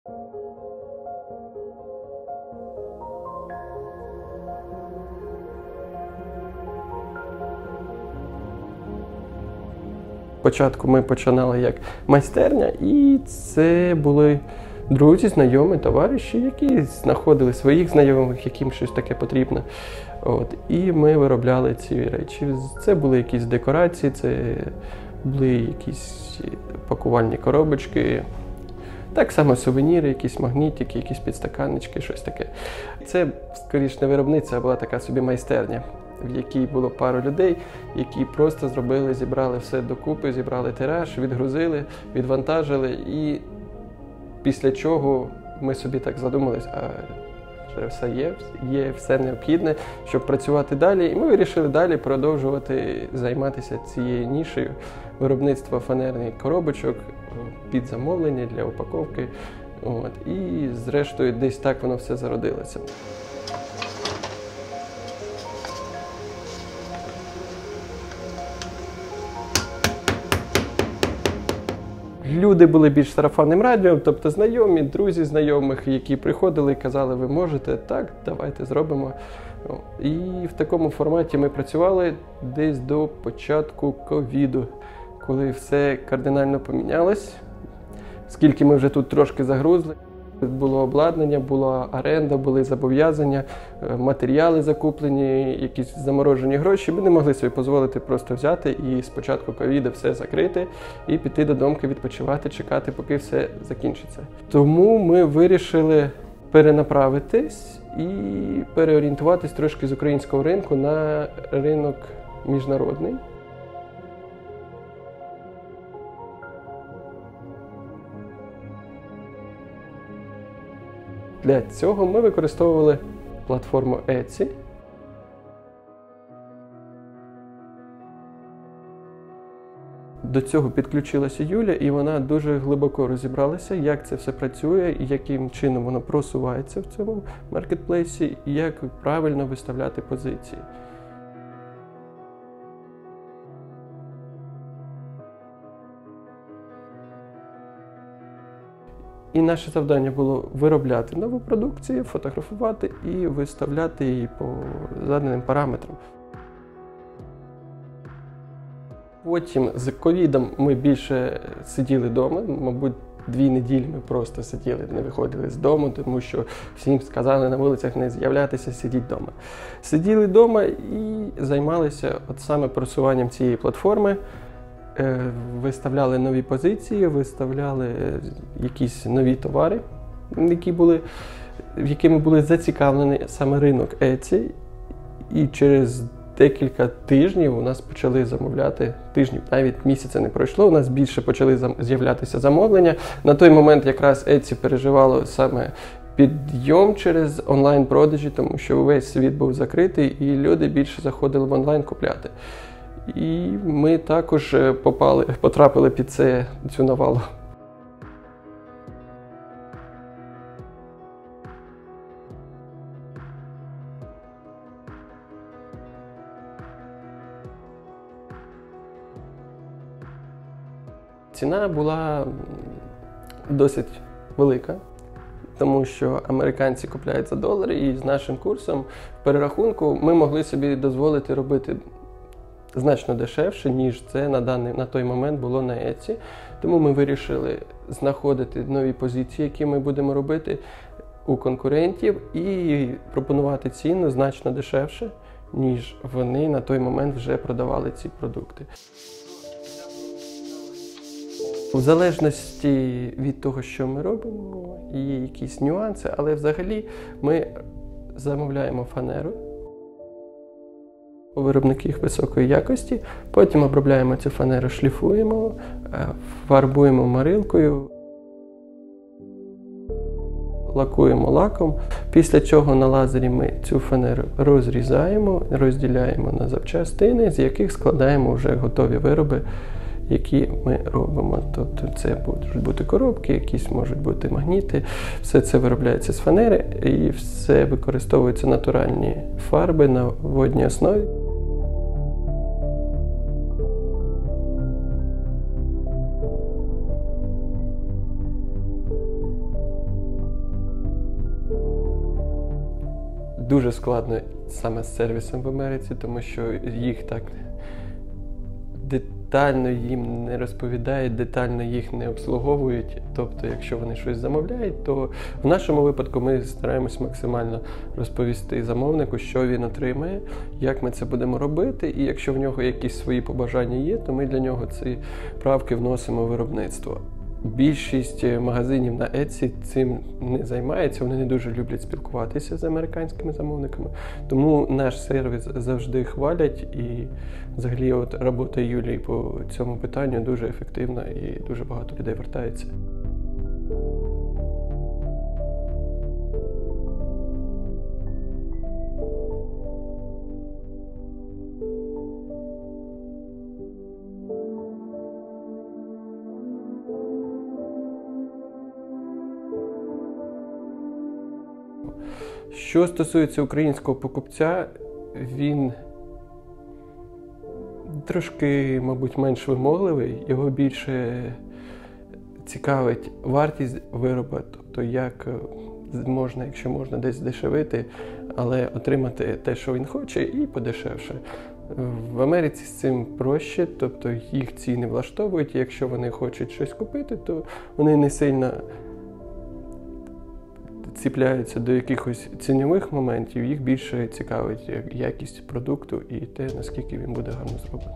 Спочатку ми починали як майстерня, і це були друзі, знайомі, товариші, які знаходили своїх знайомих, яким щось таке потрібно. І ми виробляли ці речі. Це були якісь декорації, це були якісь пакувальні коробочки, так само сувеніри, якісь магнітики, якісь підстаканнички, щось таке. Це, скоріше, не виробництво, а була така собі майстерня, в якій було пару людей, які просто зробили, зібрали все докупи, зібрали тираж, відгрузили, відвантажили, і після чого ми собі так задумались, а вже все є все необхідне, щоб працювати далі. І ми вирішили далі продовжувати займатися цією нішею виробництва фанерних коробочок під замовлення для упаковки. І зрештою десь так воно все зародилося. Люди були більш сарафанним радіо, тобто знайомі, друзі знайомих, які приходили і казали, ви можете, так, давайте зробимо. І в такому форматі ми працювали десь до початку ковіду, коли все кардинально помінялось, оскільки ми вже тут трошки загрузли. Було обладнання, була оренда, були зобов'язання, матеріали закуплені, якісь заморожені гроші. Ми не могли собі дозволити просто взяти і з початку ковіду все закрити і піти додому відпочивати, чекати, поки все закінчиться. Тому ми вирішили перенаправитись і переорієнтуватись трошки з українського ринку на ринок міжнародний. Для цього ми використовували платформу Etsy. До цього підключилася Юля, і вона дуже глибоко розібралася, як це все працює, і яким чином воно просувається в цьому маркетплейсі, і як правильно виставляти позиції. І наше завдання було виробляти нову продукцію, фотографувати і виставляти її по заданим параметрам. Потім з ковідом ми більше сиділи вдома, мабуть, 2 неділі ми просто сиділи, не виходили з дому, тому що всім сказали на вулицях не з'являтися, сидіть вдома. Сиділи вдома і займалися от саме просуванням цієї платформи. Виставляли нові позиції, виставляли якісь нові товари, якими були зацікавлені саме ринок Etsy. І через декілька тижнів у нас почали замовляти, навіть місяця не пройшло, у нас більше почали з'являтися замовлення. На той момент якраз Etsy переживало саме підйом через онлайн-продажі, тому що весь світ був закритий і люди більше заходили в онлайн купляти. І ми також потрапили під цю навалу. Ціна була досить велика, тому що американці купляють за долари, і з нашим курсом в перерахунку ми могли собі дозволити робити значно дешевше, ніж це на той момент було на Etsy. Тому ми вирішили знаходити нові позиції, які ми будемо робити у конкурентів, і пропонувати ціну значно дешевше, ніж вони на той момент вже продавали ці продукти. В залежності від того, що ми робимо, є якісь нюанси, але взагалі ми замовляємо фанеру у виробників високої якості, потім обробляємо цю фанеру, шліфуємо, фарбуємо морилкою, лакуємо лаком. Після чого на лазері ми цю фанеру розрізаємо, розділяємо на запчастини, з яких складаємо вже готові вироби, які ми робимо. Тобто це можуть бути коробки, якісь можуть бути магніти. Все це виробляється з фанери і все використовуються натуральні фарби на водній основі. дуже складно саме з сервісом в Америці, тому що їх так детально їм не розповідають, детально їх не обслуговують. Тобто, якщо вони щось замовляють, то в нашому випадку ми стараємось максимально розповісти замовнику, що він отримає, як ми це будемо робити, і якщо в нього якісь свої побажання є, то ми для нього ці правки вносимо в виробництво. Більшість магазинів на Etsy цим не займається, вони не дуже люблять спілкуватися з американськими замовниками. Тому наш сервіс завжди хвалять, і взагалі робота Юлії по цьому питанню дуже ефективна і дуже багато людей вертається. Що стосується українського покупця, він трошки, мабуть, менш вимогливий, його більше цікавить вартість виробу, тобто як можна, якщо можна, десь здешевити, але отримати те, що він хоче, і подешевше. В Америці з цим проще, тобто їх ціни влаштовують, і якщо вони хочуть щось купити, то вони не сильно ціпляються до якихось цінньових моментів, їх більше цікавить якість продукту і те, наскільки він буде гарно зроблений.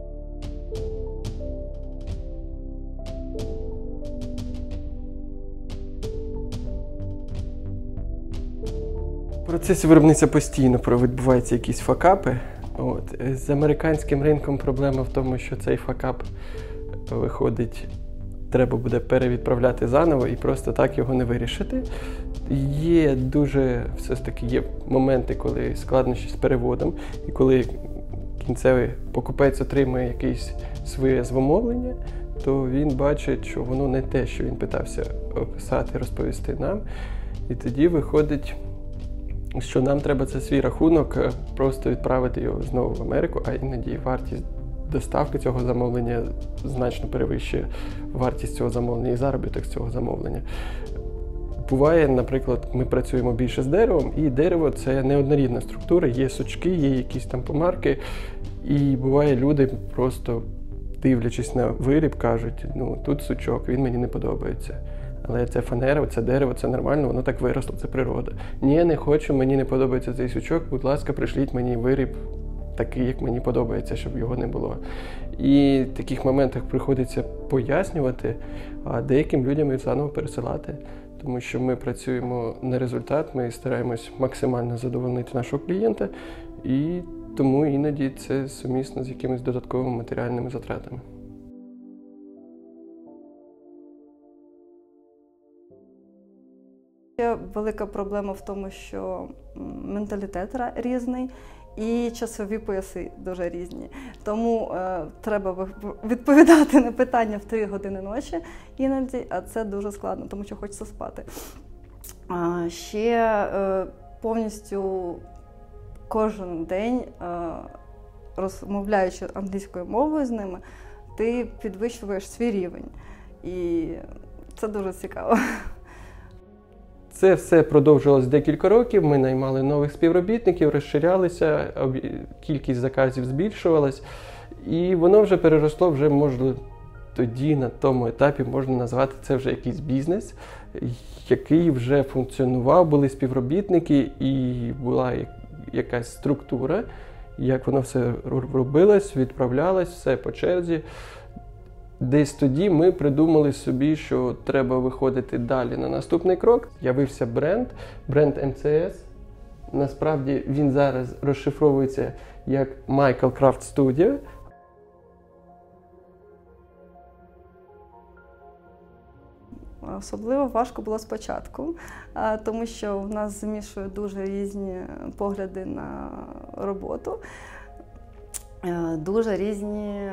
В процесі виробництва постійно відбуваються якісь факапи. З американським ринком проблема в тому, що цей факап виходить, треба буде перевідправляти заново і просто так його не вирішити. Є все ж таки є моменти, коли складнощі з переводом, і коли кінцевий покупець отримує якесь своє замовлення, то він бачить, що воно не те, що він питався описати, розповісти нам. І тоді виходить, що нам треба за свій рахунок просто відправити його знову в Америку, а іноді вартість доставки цього замовлення значно перевищує вартість цього замовлення і заробіток цього замовлення. Буває, наприклад, ми працюємо більше з деревом, і дерево – це неоднорідна структура, є сучки, є якісь там помарки, і буває, люди просто, дивлячись на виріб, кажуть, тут сучок, він мені не подобається. Але це фанера, це дерево, це нормально, воно так виросло, це природа. Ні, не хочу, мені не подобається цей сучок, будь ласка, пришліть мені виріб такий, як мені подобається, щоб його не було. І в таких моментах приходиться пояснювати, а деяким людям і заново пересилати. Тому що ми працюємо на результат, ми стараємось максимально задовольнити нашого клієнта, і тому іноді це сумісно з якимись додатковими матеріальними затратами. Є велика проблема в тому, що менталітет різний і часові пояси дуже різні. Тому треба відповідати на питання в 3 години ночі іноді, а це дуже складно, тому що хочеться спати. Ще повністю кожен день, розмовляючи англійською мовою з ними, ти підвищуєш свій рівень. І це дуже цікаво. Це все продовжилось декілька років, ми наймали нових співробітників, розширялися, кількість заказів збільшувалась, і воно вже переросло, можливо, тоді на тому етапі можна назвати це вже якийсь бізнес, який вже функціонував, були співробітники і була якась структура, як воно все робилось, відправлялось, все по черзі. Десь тоді ми придумали собі, що треба виходити далі на наступний крок. З'явився бренд МЦС. Насправді він зараз розшифровується як Michael Craft Studio. Особливо важко було спочатку, тому що в нас змішують дуже різні погляди на роботу, дуже різні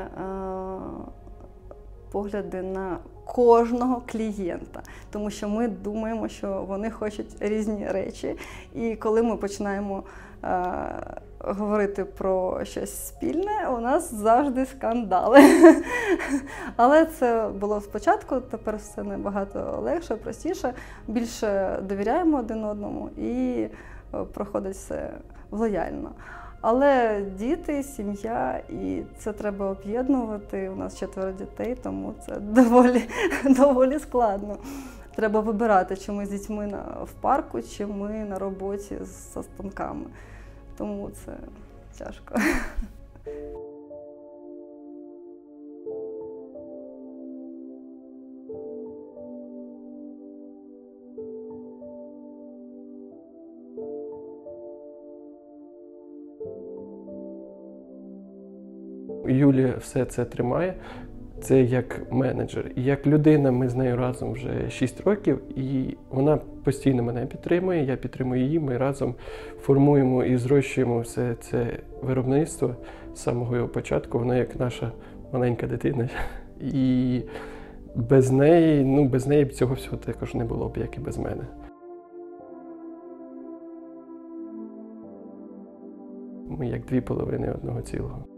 погляди на кожного клієнта, тому що ми думаємо, що вони хочуть різні речі, і коли ми починаємо говорити про щось спільне, у нас завжди скандали. Але це було спочатку, тепер все набагато легше, простіше, більше довіряємо один одному і проходить все лояльно. Але діти, сім'я, і це треба об'єднувати. У нас 4 дітей, тому це доволі складно. Треба вибирати, чи ми з дітьми в парку, чи ми на роботі зі станками. Тому це тяжко. Юлія все це тримає. Це як менеджер. І як людина, ми з нею разом вже 6 років, і вона постійно мене підтримує, я підтримую її, ми разом формуємо і зрощуємо все це виробництво з самого його початку. Вона як наша маленька дитина. І без неї б цього всього також не було б, як і без мене. Ми як 2 половини одного цілого.